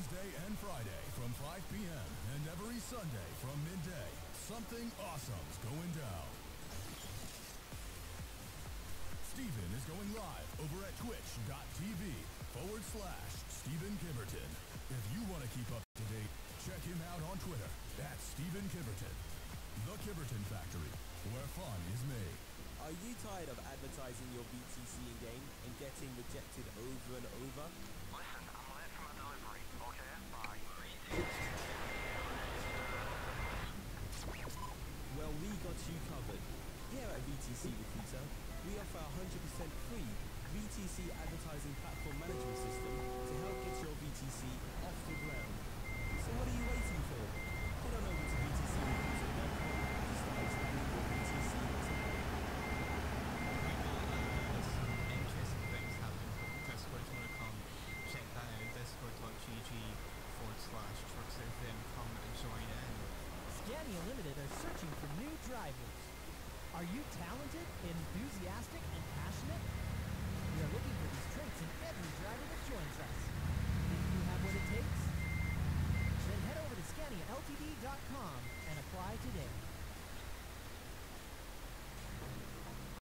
Wednesday and Friday from 5 p.m. and every Sunday from midday. Something awesome's going down. Steven is going live over at twitch.tv/Steven Kiverton. If you want to keep up to date, check him out on Twitter at Steven Kiverton. The Kiverton Factory, where fun is made. Are you tired of advertising your BTC in-game and getting rejected over and over? Listen, I'm late for my delivery. Okay, bye. Well, we got you covered. Here at VTC Recruiter, we offer a 100% free VTC advertising platform management system to help get your VTC off the ground. So what are you waiting for? Head on over to VTCRecruiter.com to start expanding your VTC today. Interesting things happening with Discord. If you want to come check that out, discord.gg/TrucksFM. Come and join in. Scania Limited are searching for new drivers. Are you talented, enthusiastic, and passionate? We are looking for these traits in every driver that joins us. Think you have what it takes? Then head over to ScaniaLTD.com